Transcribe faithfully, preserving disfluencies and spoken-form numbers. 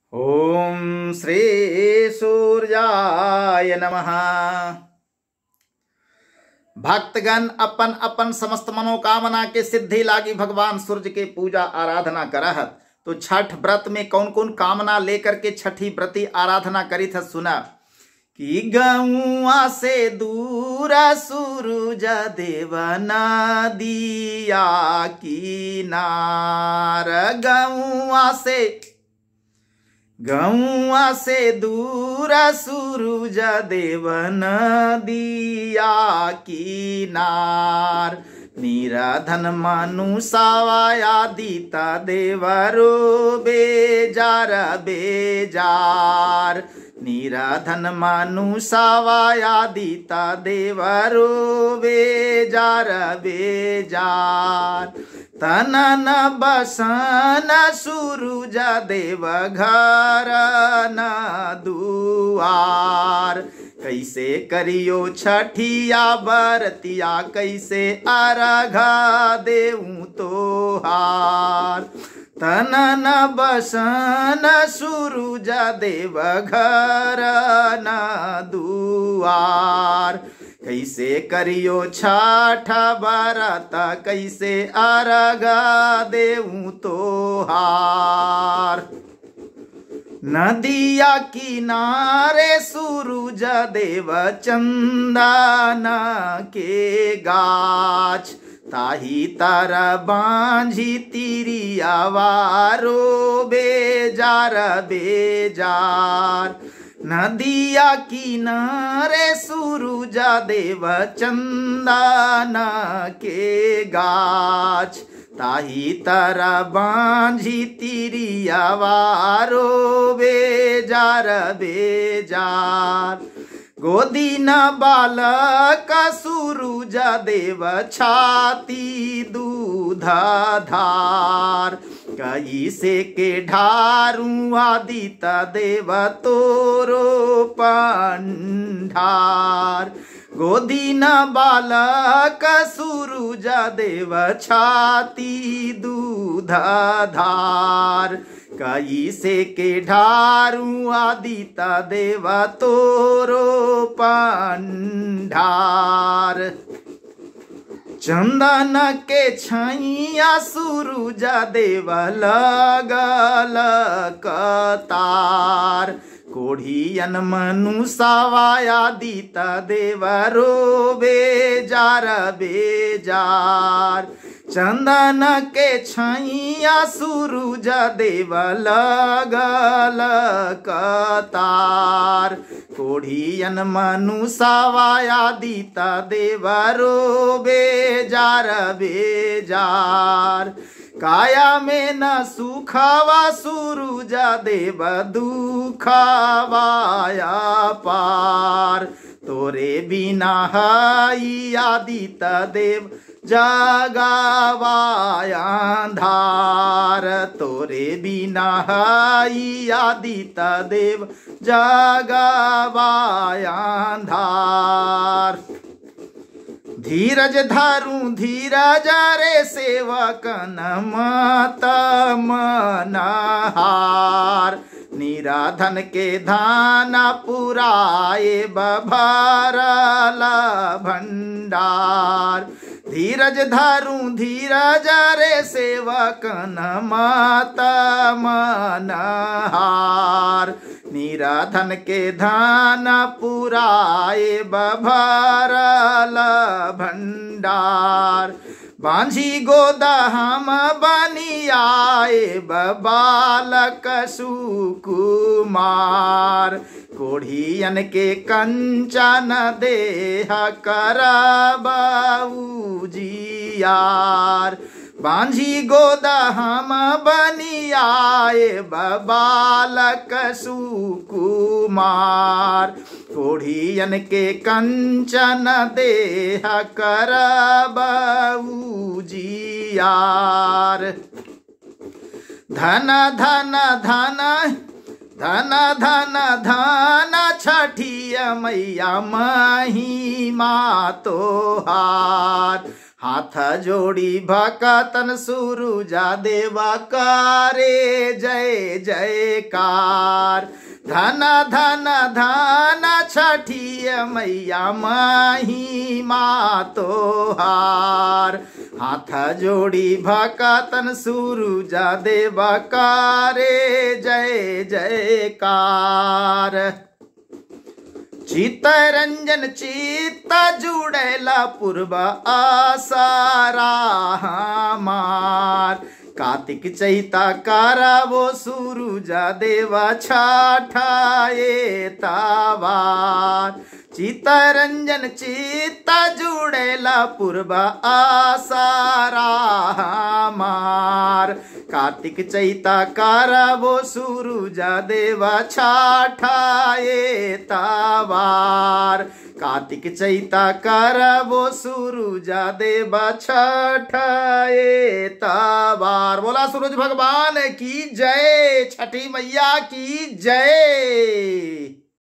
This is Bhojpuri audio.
ओम श्री सूर्याय नमः। भक्तगण अपन अपन समस्त मनोकामना के सिद्धि लागी भगवान सूर्य के पूजा आराधना करहत। तो छठ व्रत में कौन कौन कामना लेकर के छठी व्रती आराधना करी था सुना कि गौआ से दूर सूरज देव नदिया किनार। गौआ से गौआ से दूर सूरज देव नदिया किनार। निराधन मनुषावाया दीता देवरो बेजार बेजार। निराधन मनुषावाया दीता देवरो बेजार बेजार। तनन बसन सूरज देव घर न दुआर। कैसे करियो छठिया बरतिया कैसे अर्घा देऊं तोहार। तनन बसन सूरज देव घर न दुआर। कैसे करियो छठ बरत कैसे अर्घा देऊं तोहार। नदिया किनारे सूरज देव चंदन के गाछ। ताही तर बांझी तिरिया वारो बेजार बेजार। नदिया किनारे सूरज देव चंदन के गाछ। ताही तर बांझी तिरिया वारो बेजार बेजार। गोदी न बालक सूरज देव छाती दूध धार। कैसे के ढारू आदित देव तोरो पंडार। गोदी न बालक सूरज देव छाती दूध धार। कैसे के ढारू आदित देव तोरो पंडार। चंदन के छैया सूरज देव लगल कतार। कोढ़ियन मनुषावाया दीता देवरो बेजार बेजार। चंदन के छैया सूरज देव लगल कतार। कोढ़ियन मनुषावाया दीता देवरो बेजार बेजार। काया में न सुखावा सूरज देव दुखावाया पार। तोरे बिना हई आदित देव जगावाया अंधार। तोरे बिना हई आदित देव जगावाया अंधार। धीरज धारू धीरज रे सेवकन मत मनहार। निराधन के धान पुराए बभरल भंडार। धीरज धारू धीरज रे सेवकन मत मनहार। निराधन के धान पुराए बभरल भंडार। बांझी गोदा हम बनियाए बालक सुकुमार। कोढ़ियन के कंचन देह करबऊ जियार। बांझी गोदा हम बनियाए बालक सुकुमार। कोढ़ियन के कंचन देह करबऊ जियार। धन धन धन धन धन धन छठिया मैया महिमा तोहार। हाथ जोड़ी भकतन सूरुजा देवा करे जय जयकार। धन धन धन छठी मैया महिमा तोहार। हाथ जोड़ी भकतन सूरुजा देवा करे जय जयकार। चित्तरंजन चित्त जुड़ेला पूर्व आसारा हमार। कार्तिक चैता करावो सूरुजा देवा छठाए तावार। चित्तरंजन चित्त जुड़ेला पूर्व आसारा हमार। कार्तिक चैता करावो सूरुजा देवा छठाए तावार। कार्तिक चैता करावो सूरुजा देवा छठाए तावार। बोला सूरज भगवान की जय, छठी मैया की जय।